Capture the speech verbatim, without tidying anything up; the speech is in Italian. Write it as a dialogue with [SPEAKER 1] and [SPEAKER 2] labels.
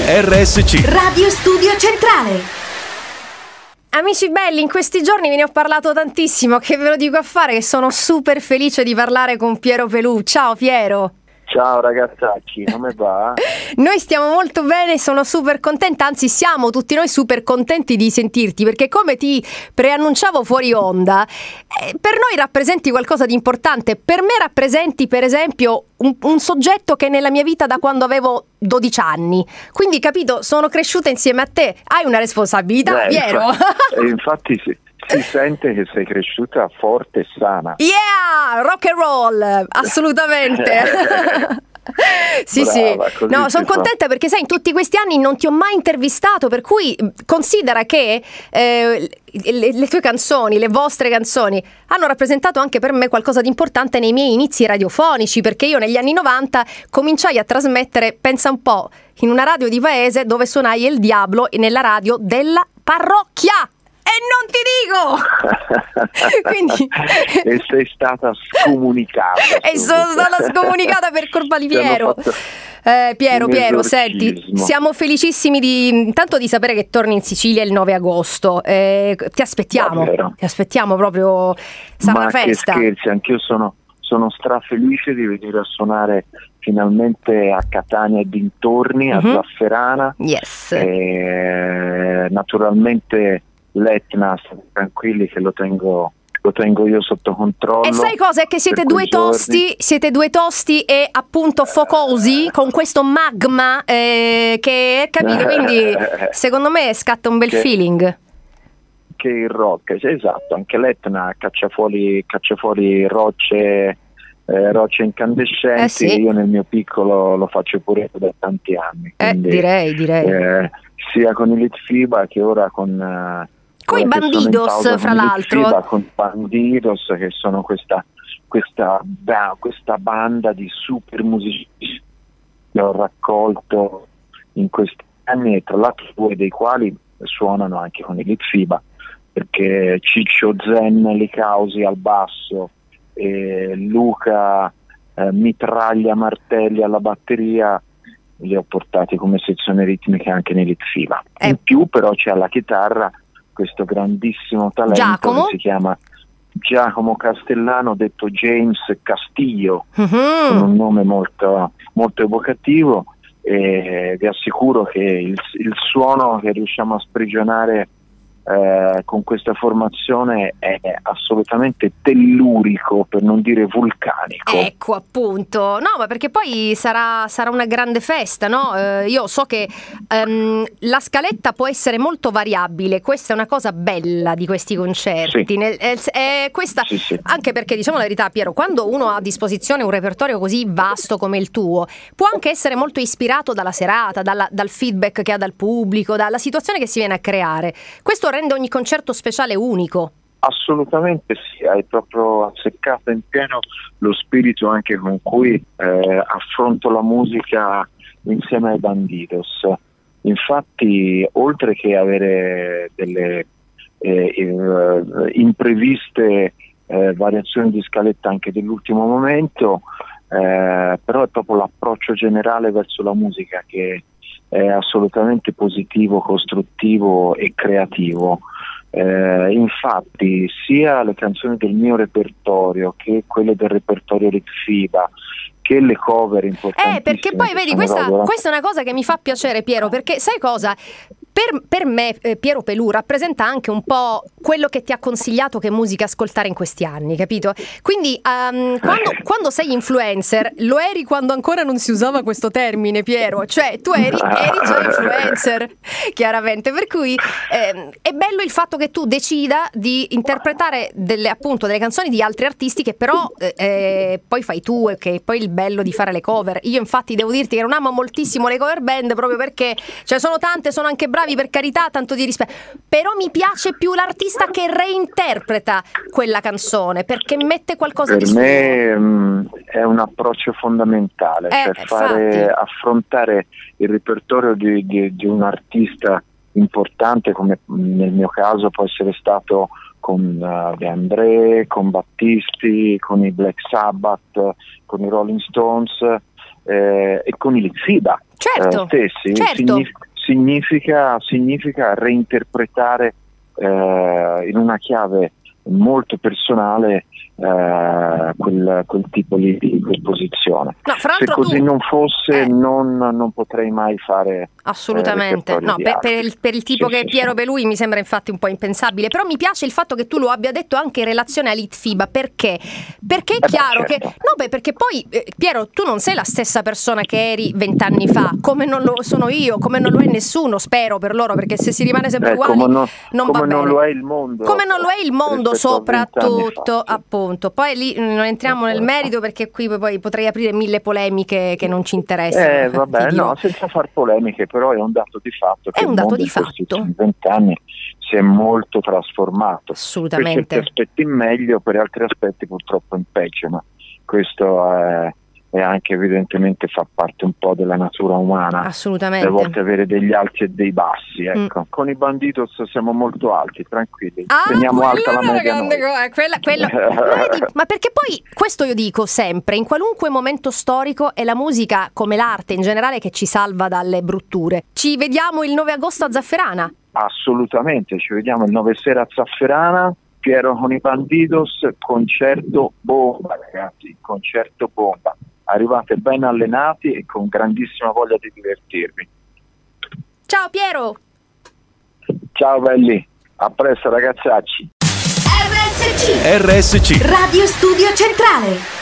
[SPEAKER 1] R S C
[SPEAKER 2] Radio Studio Centrale. Amici belli, in questi giorni ve ne ho parlato tantissimo, che ve lo dico a fare, che sono super felice di parlare con Piero Pelù. Ciao Piero.
[SPEAKER 3] Ciao ragazzacci, come va?
[SPEAKER 2] Noi stiamo molto bene, sono super contenta, anzi siamo tutti noi super contenti di sentirti, perché come ti preannunciavo fuori onda, eh, per noi rappresenti qualcosa di importante. Per me rappresenti per esempio un, un soggetto che è nella mia vita da quando avevo dodici anni, quindi capito, sono cresciuta insieme a te, hai una responsabilità,
[SPEAKER 3] Beh,
[SPEAKER 2] Piero.
[SPEAKER 3] Infatti, infatti sì. Si sente che sei cresciuta forte e sana.
[SPEAKER 2] Yeah, rock and roll, assolutamente. Sì,
[SPEAKER 3] Brava,
[SPEAKER 2] sì. No, sono contenta perché sai, in tutti questi anni non ti ho mai intervistato, per cui considera che eh, le, le tue canzoni, le vostre canzoni hanno rappresentato anche per me qualcosa di importante nei miei inizi radiofonici, perché io negli anni novanta cominciai a trasmettere, pensa un po', in una radio di paese dove suonai Il Diablo e nella radio della parrocchia. E non ti dico! Quindi...
[SPEAKER 3] E sei stata scomunicata.
[SPEAKER 2] E sono stata scomunicata per colpa di Piero. Eh, Piero, Piero, senti, siamo felicissimi di intanto di sapere che torni in Sicilia il nove agosto. Eh, ti aspettiamo, Davvero? ti aspettiamo proprio. Sarà
[SPEAKER 3] Ma
[SPEAKER 2] una festa.
[SPEAKER 3] Che scherzi, anch'io sono, sono strafelice di venire a suonare finalmente a Catania e dintorni, mm-hmm. a Zafferana.
[SPEAKER 2] Yes.
[SPEAKER 3] E, naturalmente l'Etna, state tranquilli che lo tengo, lo tengo io sotto controllo.
[SPEAKER 2] E sai cosa? È che siete due tosti, siete due tosti e appunto focosi con questo magma eh, che capito, quindi secondo me scatta un bel
[SPEAKER 3] che,
[SPEAKER 2] feeling.
[SPEAKER 3] Che il rock, esatto, anche l'Etna caccia fuori, caccia fuori rocce, eh, rocce incandescenti,
[SPEAKER 2] eh sì.
[SPEAKER 3] Io nel mio piccolo lo faccio pure da tanti anni. Quindi,
[SPEAKER 2] eh, direi, direi.
[SPEAKER 3] Eh, sia con i Litfiba che ora con... Eh,
[SPEAKER 2] con i Bandidos, fra l'altro.
[SPEAKER 3] Fiba, con i Bandidos, che sono questa, questa, bah, questa banda di super musicisti che ho raccolto in questi anni, e tra l'altro due dei quali suonano anche con i Litfiba, perché Ciccio Zen Licausi al basso e Luca eh, Mitraglia Martelli alla batteria li ho portati come sezione ritmica anche nei Litfiba. Eh. In più però c'è alla chitarra questo grandissimo talento
[SPEAKER 2] Giacomo?
[SPEAKER 3] che si chiama Giacomo Castellano, detto James Castillo, uh-huh. con un nome molto, molto evocativo, e vi assicuro che il, il suono che riusciamo a sprigionare Eh, con questa formazione è assolutamente tellurico, per non dire vulcanico.
[SPEAKER 2] Ecco appunto, no, ma perché poi sarà, sarà una grande festa, no? Eh, io so che um, la scaletta può essere molto variabile, questa è una cosa bella di questi concerti.
[SPEAKER 3] Sì.
[SPEAKER 2] Nel, è, è questa,
[SPEAKER 3] sì, sì.
[SPEAKER 2] Anche perché, diciamo la verità, Piero, quando uno ha a disposizione un repertorio così vasto come il tuo, può anche essere molto ispirato dalla serata, dalla, dal feedback che ha dal pubblico, dalla situazione che si viene a creare. Questo rende ogni concerto speciale unico.
[SPEAKER 3] Assolutamente sì, hai proprio azzeccato in pieno lo spirito anche con cui eh, affronto la musica insieme ai Bandidos. Infatti, oltre che avere delle eh, impreviste eh, variazioni di scaletta anche dell'ultimo momento, eh, però è proprio l'approccio generale verso la musica che è assolutamente positivo, costruttivo e creativo. Eh, infatti sia le canzoni del mio repertorio che quelle del repertorio Litfiba che le cover importantissime.
[SPEAKER 2] Eh, perché poi vedi, questa, questa è una cosa che mi fa piacere, Piero, perché sai cosa? Per, per me eh, Piero Pelù rappresenta anche un po' quello che ti ha consigliato che musica ascoltare in questi anni, capito? Quindi um, quando, quando sei influencer, lo eri quando ancora non si usava questo termine, Piero, cioè tu eri, eri già influencer, chiaramente, per cui eh, è bello il fatto che tu decida di interpretare delle, appunto, delle canzoni di altri artisti che però eh, poi fai tu, e che è poi il bello di fare le cover. Io infatti devo dirti che non amo moltissimo le cover band, proprio perché ce ne sono tante, sono anche bravi, per carità, tanto di rispetto, però mi piace più l'artista che reinterpreta quella canzone, perché mette qualcosa
[SPEAKER 3] per
[SPEAKER 2] di suo.
[SPEAKER 3] Per me mh, è un approccio fondamentale,
[SPEAKER 2] eh,
[SPEAKER 3] per fare, affrontare il repertorio di, di, di un artista importante, come nel mio caso può essere stato con uh, De André, con Battisti, con i Black Sabbath, con i Rolling Stones eh, e con i Litfiba.
[SPEAKER 2] certo,
[SPEAKER 3] eh, stessi,
[SPEAKER 2] certo.
[SPEAKER 3] Signif- significa, significa reinterpretare eh, in una chiave molto personale eh, quel, quel tipo di, di composizione.
[SPEAKER 2] No, fra
[SPEAKER 3] Se così
[SPEAKER 2] tu...
[SPEAKER 3] non fosse
[SPEAKER 2] eh.
[SPEAKER 3] non, non potrei mai fare
[SPEAKER 2] assolutamente,
[SPEAKER 3] eh,
[SPEAKER 2] no, per, per, il, per il tipo
[SPEAKER 3] sì,
[SPEAKER 2] che
[SPEAKER 3] sì,
[SPEAKER 2] è Piero
[SPEAKER 3] sì.
[SPEAKER 2] Pelù mi sembra infatti un po' impensabile, però mi piace il fatto che tu lo abbia detto anche in relazione a Litfiba, perché? Perché è
[SPEAKER 3] eh
[SPEAKER 2] chiaro
[SPEAKER 3] beh, certo.
[SPEAKER 2] che, no beh, perché poi eh, Piero, tu non sei la stessa persona che eri vent'anni fa, come non lo sono io, come non lo è nessuno, spero per loro, perché se si rimane sempre
[SPEAKER 3] eh,
[SPEAKER 2] uguali
[SPEAKER 3] come non,
[SPEAKER 2] non
[SPEAKER 3] come
[SPEAKER 2] va
[SPEAKER 3] non
[SPEAKER 2] bene.
[SPEAKER 3] lo è il mondo,
[SPEAKER 2] Come non lo è il mondo soprattutto,
[SPEAKER 3] fa, sì.
[SPEAKER 2] appunto. Poi lì non entriamo nel merito perché qui poi potrei aprire mille polemiche che non ci interessano.
[SPEAKER 3] Eh vabbè, no, senza far polemiche, però è un dato di fatto che
[SPEAKER 2] è un
[SPEAKER 3] il
[SPEAKER 2] dato
[SPEAKER 3] mondo
[SPEAKER 2] di
[SPEAKER 3] in
[SPEAKER 2] fatto.
[SPEAKER 3] questi ultimi vent'anni si è molto trasformato.
[SPEAKER 2] Assolutamente.
[SPEAKER 3] Per certi aspetti in meglio, per altri aspetti purtroppo in peggio, ma questo è, è anche evidentemente fa parte un po' della natura umana.
[SPEAKER 2] Assolutamente.
[SPEAKER 3] A volte avere degli alti e dei bassi, ecco.
[SPEAKER 2] Mm.
[SPEAKER 3] Con i Banditos siamo molto alti, tranquilli.
[SPEAKER 2] Ah,
[SPEAKER 3] teniamo alta la media
[SPEAKER 2] grande
[SPEAKER 3] noi.
[SPEAKER 2] co- quella, quella... Vedi, ma perché poi questo io dico sempre, in qualunque momento storico è la musica come l'arte in generale che ci salva dalle brutture. Ci vediamo il nove agosto a Zafferana.
[SPEAKER 3] Assolutamente, ci vediamo il nove sera a Zafferana, Piero con i Banditos, concerto bomba ragazzi, concerto bomba. Arrivate ben allenati e con grandissima voglia di divertirvi.
[SPEAKER 2] Ciao Piero!
[SPEAKER 3] Ciao belli, a presto ragazzacci.
[SPEAKER 1] R S C
[SPEAKER 4] R S C
[SPEAKER 1] Radio Studio Centrale.